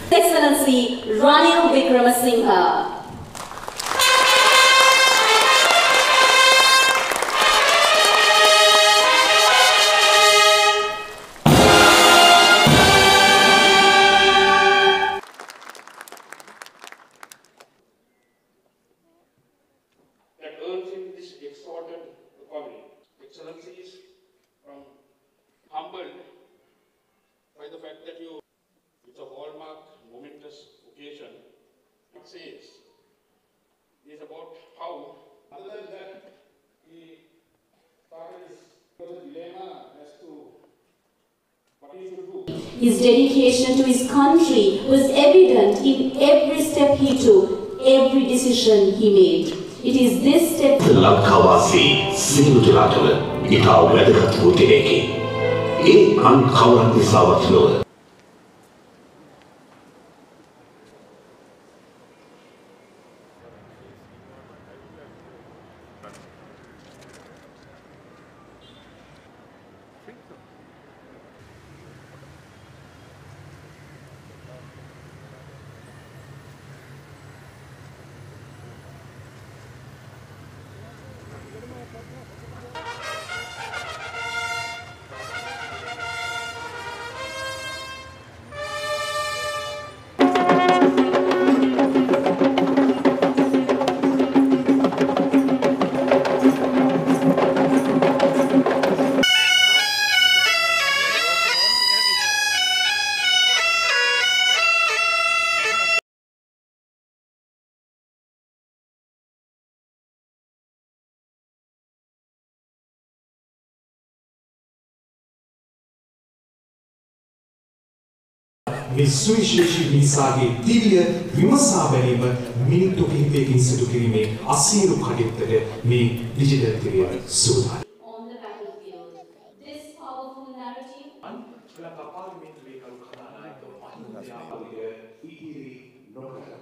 Excellency Ranil Wickramasinghe. That earns him this exalted calling. Excellencies, from humbled by the fact that it's a hallmark, momentous occasion. It says, is about how, other than that, he started his dilemma as to what he should do. His dedication to his country was evident in every step he took, every decision he made. It is this step. ලංකාවාසී සියලු දෙනාටම ඉතා වැදගත් වූ දිනයකි. ඒ අන් කවරක් නිසාවත් නොව මේ සුවිශේෂී මිනිසාගේ දිව්‍ය විමසා බැලීම මිනිත්තු කිහිපයකින් සිදු කිරීමේ අසීරු කටයුත්තට මේ ඩිජිටල් තිරය සූදානම්. On the battlefield, this powerful narrative. කලා කපාල මේ ලේකරු කතානායක මහින්දයා වගේ ඉහිරි නොකර